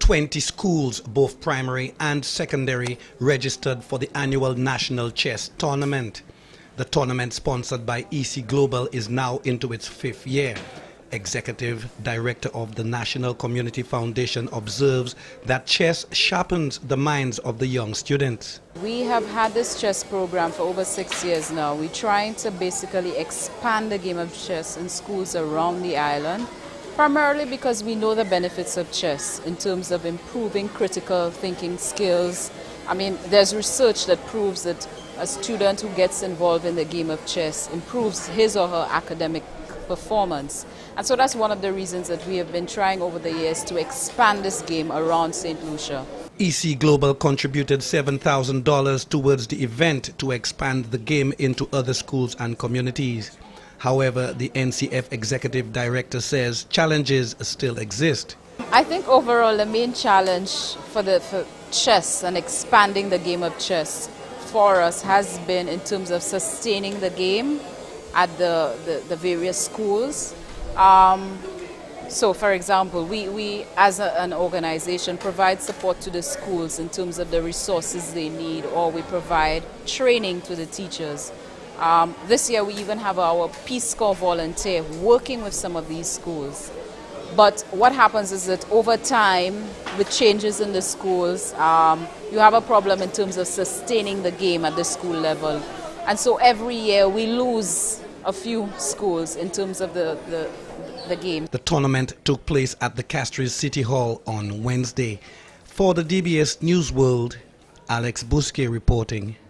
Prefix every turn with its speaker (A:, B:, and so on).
A: 20 schools, both primary and secondary, registered for the annual National Chess Tournament. The tournament, sponsored by EC Global, is now into its 5th year. Executive Director of the National Community Foundation observes that chess sharpens the minds of the young students.
B: We have had this chess program for over 6 years now. We're trying to basically expand the game of chess in schools around the island, primarily because we know the benefits of chess in terms of improving critical thinking skills. I mean, there's research that proves that a student who gets involved in the game of chess improves his or her academic performance. And so that's one of the reasons that we have been trying over the years to expand this game around St. Lucia.
A: EC Global contributed $7,000 towards the event to expand the game into other schools and communities. However, the NCF Executive Director says challenges still exist.
B: I think overall the main challenge for chess and expanding the game of chess for us has been in terms of sustaining the game at the various schools. So for example, we as an organization provide support to the schools in terms of the resources they need, or we provide training to the teachers. This year we even have our Peace Corps volunteer working with some of these schools. But what happens is that over time, with changes in the schools, you have a problem in terms of sustaining the game at the school level. And so every year we lose a few schools in terms of the game.
A: The tournament took place at the Castries City Hall on Wednesday. For the DBS News World, Alex Busquet reporting.